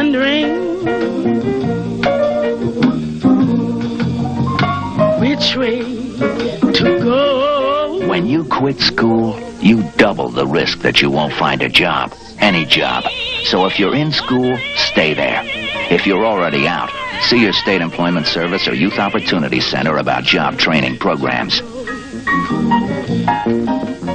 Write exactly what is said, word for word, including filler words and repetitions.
wondering which way to go. When you quit school, you double the risk that you won't find a job, any job. So if you're in school, stay there. If you're already out, see your state employment service or youth opportunity center about job training programs.